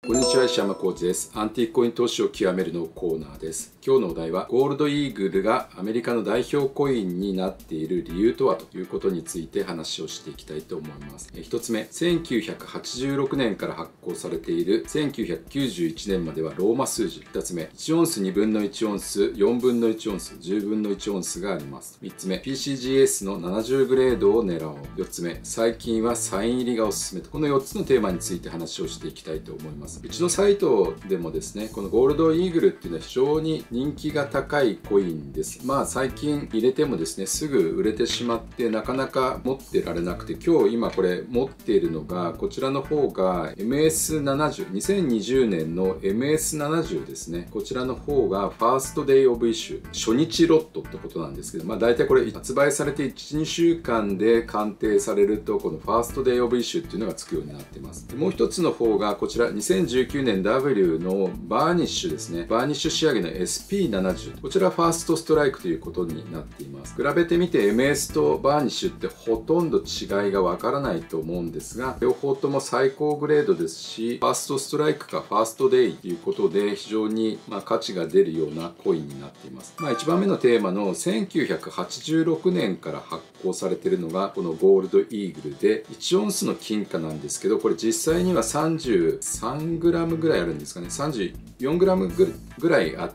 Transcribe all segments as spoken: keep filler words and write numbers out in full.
こんにちは、石山浩二です。アンティークコイン投資を極めるのコーナーです。今日のお題は、ゴールドイーグルがアメリカの代表コインになっている理由とはということについて話をしていきたいと思います。ひとつめ、せんきゅうひゃくはちじゅうろくねんから発行されているせんきゅうひゃくきゅうじゅういちねんまではローマ数字。ふたつめ、いちオンスにぶんのいちオンス、よんぶんのいちオンス、じゅうぶんのいちオンスがあります。みっつめ、ピーシージーエス のななじゅうグレードを狙おう。よっつめ、最近はサイン入りがおすすめと、このよっつのテーマについて話をしていきたいと思います。うちのサイトでもですね、このゴールドイーグルっていうのは非常に人気が高いコインです。まあ最近入れてもですね、すぐ売れてしまってなかなか持ってられなくて、今日今これ持っているのが、こちらの方が エムエスななじゅう、にせんにじゅうねんの エムエスななじゅう ですね。こちらの方がファーストデイオブイシュ、初日ロットってことなんですけど、まあ大体これ発売されていち、にしゅうかんで鑑定されると、このファーストデイオブイシュっていうのがつくようになっています。でもう一つの方がこちらにせんじゅうきゅうねん ダブリュー のバーニッシュですね。バーニッシュ仕上げの エスピーななじゅう。こちらファーストストライクということになっています。比べてみて エムエス とバーニッシュってほとんど違いがわからないと思うんですが、両方とも最高グレードですし、ファーストストライクかファーストデイということで非常にまあ価値が出るようなコインになっています。まあいちばんめのテーマのせんきゅうひゃくはちじゅうろくねんから発行されているのがこのゴールドイーグルで、いちオンスの金貨なんですけど、これ実際には さんじゅうさんグラム ぐらいあるんですかね。さんじゅうよんグラム ぐらいあって、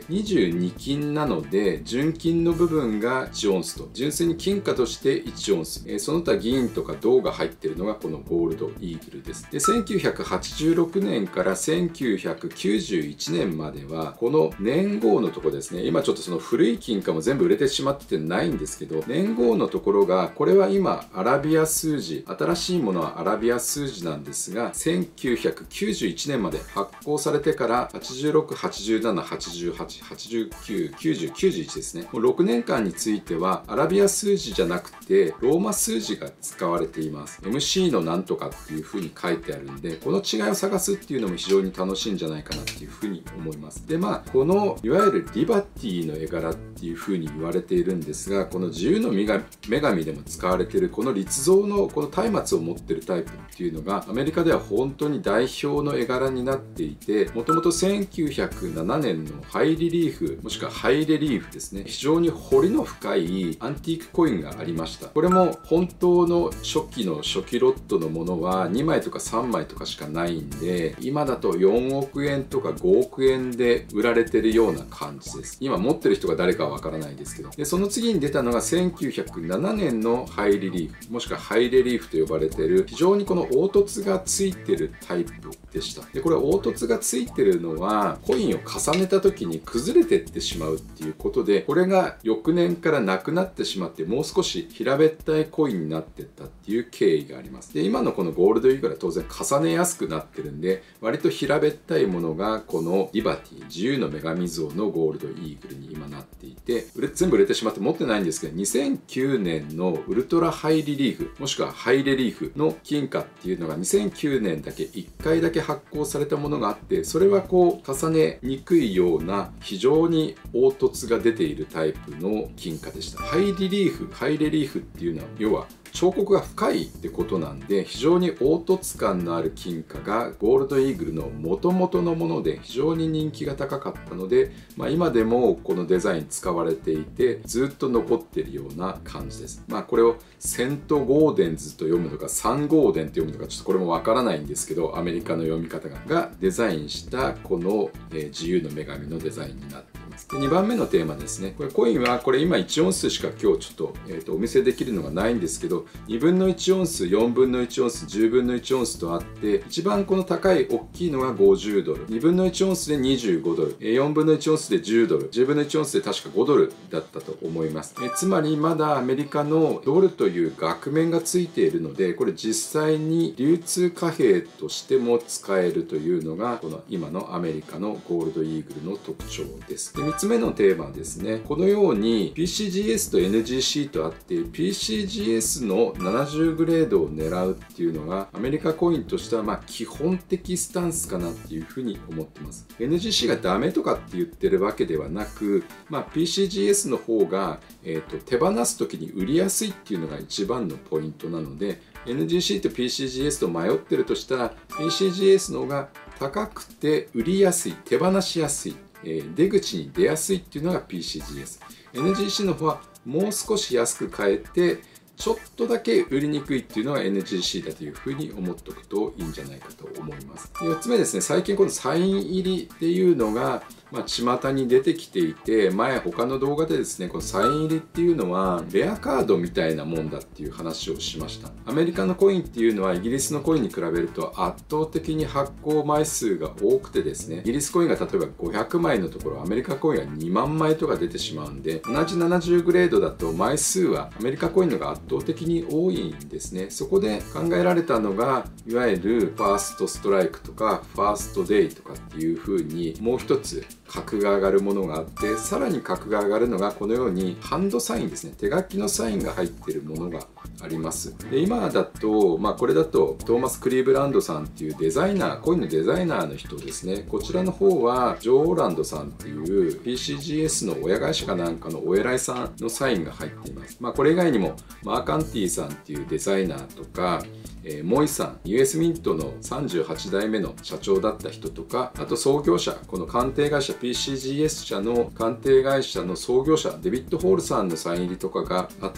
にじゅうに金なので、純金の部分がいちオンスと、純粋に金貨としていちオンス。えー、その他銀とか銅が入っているのがこのゴールドイーグルです。で、せんきゅうひゃくはちじゅうろくねんからせんきゅうひゃくきゅうじゅういちねんまでは、この年号のところですね、今ちょっとその古い金貨も全部売れてしまってないんですけど、年号のところが、これは今アラビア数字、新しいものはアラビア数字なんですが、せんきゅうひゃくきゅうじゅういちねんまで発行されてからはちじゅうろく、はちじゅうなな、はちじゅうはち、はちじゅうきゅう、きゅうじゅう、きゅうじゅういちですね。もうろくねんかんについてはアラビア数字じゃなくてローマ数字が使われています。エムシー のなんとかっていう風に書いてあるんで、この違いを探すっていうのも非常に楽しいんじゃないかなっていう風に思います。で、まあこのいわゆるリバティの絵柄っていう風に言われているんですが、この自由の女神でも使われているこの立像のこの松明を持ってるタイプっていうのがアメリカでは本当に代表の絵柄になっていて、もともとせんきゅうひゃくななねんのハイリリーフもしくはハイレリーフですね、非常に彫りの深いアンティークコインがありました。これも本当の初期の初期ロットのものはにまいとかさんまいとかしかないんで、今だとよんおくえんとかごおくえんで売られてるような感じです。今持ってる人が誰かはわからないですけど。で、その次に出たのがせんきゅうひゃくななねんのハイリリーフもしくはハイレリーフと呼ばれている非常にこの凹凸がついてるタイプでした。で、これ凹凸がついてるのはコインを重ねた時に崩れてってしまうっていうことで、これが翌年からなくなってしまって、もう少し平べったいコインになってったっていう経緯があります。で、今のこのゴールドイーグルは当然重ねやすくなってるんで、割と平べったいものがこのリバティ、自由の女神像のゴールドイーグルに今なっていて、売れ全部売れてしまって持ってないんですけど、にせんきゅうねんのウルトラハイリリーフもしくはハイレリーフの金貨っていうのがにせんきゅうねんだけいっかいだけ発行されたものがあって、それはこう重ねにくいような非常に凹凸が出ているタイプの金貨でした。ハイリリーフ、ハイレリーフっていうのは要は彫刻が深いってことなんで、非常に凹凸感のある金貨がゴールドイーグルの元々のもので非常に人気が高かったので、まあ、今でもこのデザイン使われていてずっと残っているような感じです。まあこれをセントゴーデンズと読むのかサンゴーデンと読むのかちょっとこれもわからないんですけど、アメリカの読み方ががデザインしたこの、えー、自由の女神のデザインになっています。で、にばんめのテーマですね。これコインはこれ今いちオンスしか今日ちょっと、えー、とお見せできるのがないんですけど、にぶんのいちオンス、よんぶんのいちオンス、じゅうぶんのいちオンスとあって、一番この高い大きいのがごじゅうドル、にぶんのいちオンスでにじゅうごドル、よんぶんのいちオンスでじゅうドル、じゅうぶんのいちオンスで確かごドルだったと思います。えつまりまだアメリカのドルという額面がついているので、これ実際に流通貨幣としても使えるというのがこの今のアメリカのゴールドイーグルの特徴です。で、みっつめのテーマはですね、このように ピーシージーエス と エヌジーシー とあって、 ピーシージーエス のななじゅうグレードを狙うっていうのがアメリカコインとしてはまあ基本的スタンスかなっていうふうに思ってます。 エヌジーシー がダメとかって言ってるわけではなく、まあ、ピーシージーエス の方が、えーと、手放す時に売りやすいっていうのが一番のポイントなので、 エヌジーシー と ピーシージーエス と迷ってるとしたら ピーシージーエス の方が高くて売りやすい、手放しやすい、えー、出口に出やすいっていうのが ピーシージーエス。エヌジーシー の方はもう少し安く買えてちょっとだけ売りにくいっていうのが エヌジーシー だというふうに思っておくといいんじゃないかと思います。よっつめですね、最近このサイン入りっていうのがまあ、巷に出てきていて、前他の動画でですね、このサイン入りっていうのはレアカードみたいなもんだっていう話をしました。アメリカのコインっていうのはイギリスのコインに比べると圧倒的に発行枚数が多くてですね、イギリスコインが例えばごひゃくまいのところアメリカコインはにまんまいとか出てしまうんで、同じななじゅうグレードだと枚数はアメリカコインの方が圧倒的に多いんですね。そこで考えられたのがいわゆるファーストストライクとかファーストデイとかっていう風にもう一つ格が上がるものがあって、さらに格が上がるのがこのようにハンドサインですね、手書きのサインが入っているものがあります。で今だと、まあ、これだとトーマス・クリーブランドさんっていうデザイナー、コインのデザイナーの人ですね。こちらの方はジョー・オーランドさんっていう ピーシージーエス の親会社かなんかのお偉いさんのサインが入っています。まあ、これ以外にもマーカンティさんっていうデザイナーとか、えー、モイさん ユーエス ミントのさんじゅうはちだいめの社長だった人とか、あと創業者、この鑑定会社 ピーシージーエス 社の鑑定会社の創業者デビッド・ホールさんのサイン入りとかがあって、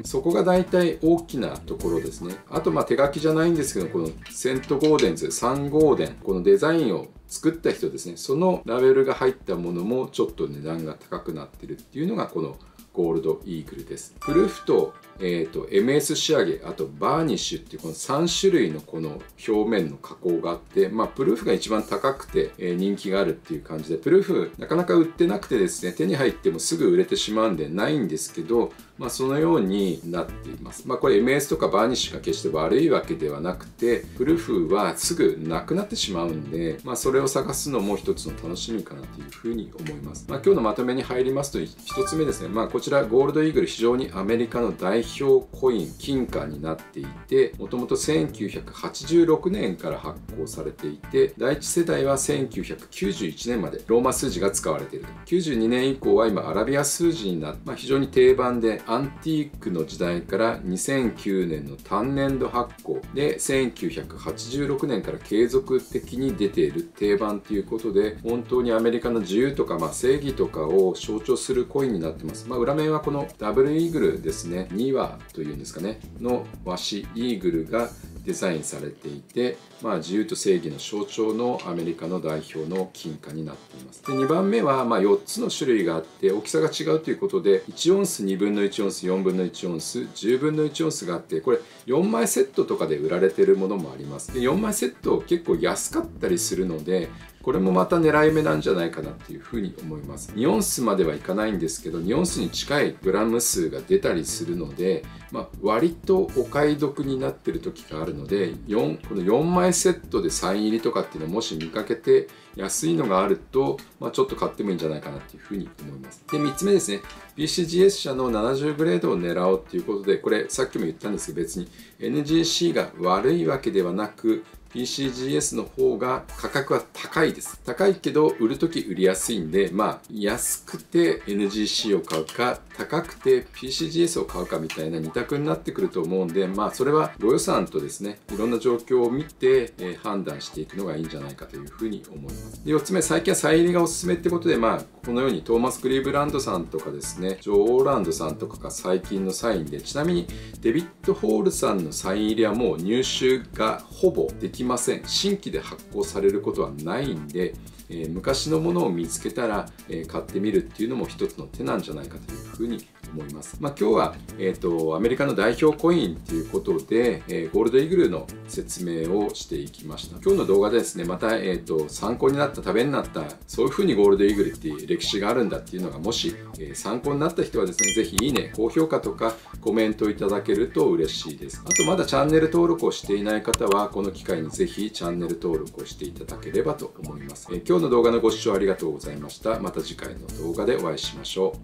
そこが大体大きなところですね。あとまあ手書きじゃないんですけど、このセント・ゴーデンズサン・ゴーデン、このデザインを作った人ですね、そのラベルが入ったものもちょっと値段が高くなってるっていうのがこのゴールドイーグルです。プルフとえーと、エムエス 仕上げ、あとバーニッシュっていうこのさん種類のこの表面の加工があって、まあ、プルーフが一番高くて、えー、人気があるっていう感じで、プルーフなかなか売ってなくてですね、手に入ってもすぐ売れてしまうんでないんですけど、まあ、そのようになっています。まあ、これ エムエス とかバーニッシュが決して悪いわけではなくて、プルーフはすぐなくなってしまうんで、まあ、それを探すのも一つの楽しみかなというふうに思います。まあ、今日のまとめに入りますと、一つ目ですね、まあ、こちらゴールドイーグル非常にアメリカの代表コイン、金貨になっていて、もともとせんきゅうひゃくはちじゅうろくねんから発行されていて、第一世代はせんきゅうひゃくきゅうじゅういちねんまでローマ数字が使われていると。きゅうじゅうにねん以降は今アラビア数字になって、まあ、非常に定番で、アンティークの時代からにせんきゅうねんの単年度発行で、せんきゅうひゃくはちじゅうろくねんから継続的に出ている定番ということで、本当にアメリカの自由とか、まあ、正義とかを象徴するコインになってます。まあ、裏面はこのダブルイーグルですね、にわというんですかね、の和紙イーグルがデザインされていて、まあ、自由と正義の象徴のアメリカの代表の金貨になっています。でにばんめはまあよっつの種類があって大きさが違うということで、いちオンス、にぶんのいちオンス、よんぶんのいちオンス、じゅうぶんのいちオンスがあって、これよんまいセットとかで売られているものもあります。でよんまいセット結構安かったりするので、これもまた狙い目なんじゃないかなっていうふうに思います。にオンスまではいかないんですけど、にオンスに近いグラム数が出たりするので、まあ、割とお買い得になってる時があるので、よんこのよんまいセットでサイン入りとかっていうのをもし見かけて安いのがあると、まあ、ちょっと買ってもいいんじゃないかなっていうふうに思います。でみっつめですね、 ピーシージーエス 社のななじゅうグレードを狙おうっていうことで、これさっきも言ったんですけど、別に エヌジーシー が悪いわけではなく、ピーシージーエス の方が価格は高いです。高いけど売るとき売りやすいんで、まあ安くて エヌジーシー を買うか、高くて ピーシージーエス を買うかみたいな二択になってくると思うんで、まあそれはご予算とですね、いろんな状況を見て、えー、判断していくのがいいんじゃないかというふうに思います。でよっつめ、最近はサイン入りがおすすめってことで、まあこのようにトーマス・クリーブランドさんとかですね、ジョー・オーランドさんとかが最近のサインで、ちなみにデビッド・ホールさんのサイン入りはもう入手がほぼできません。新規で発行されることはないんで、えー、昔のものを見つけたら、えー、買ってみるっていうのも一つの手なんじゃないかというふうに思います。まあ、今日は、えーと、アメリカの代表コインということで、えー、ゴールドイーグルの説明をしていきました。今日の動画でですね、また、えーと、参考になった、ためになった、そういうふうにゴールドイーグルっていう歴史があるんだっていうのがもし、えー、参考になった人はですね、ぜひいいね、高評価とかコメントいただけると嬉しいです。あとまだチャンネル登録をしていない方は、この機会にぜひチャンネル登録をしていただければと思います。えー、今日の動画のご視聴ありがとうございました。また次回の動画でお会いしましょう。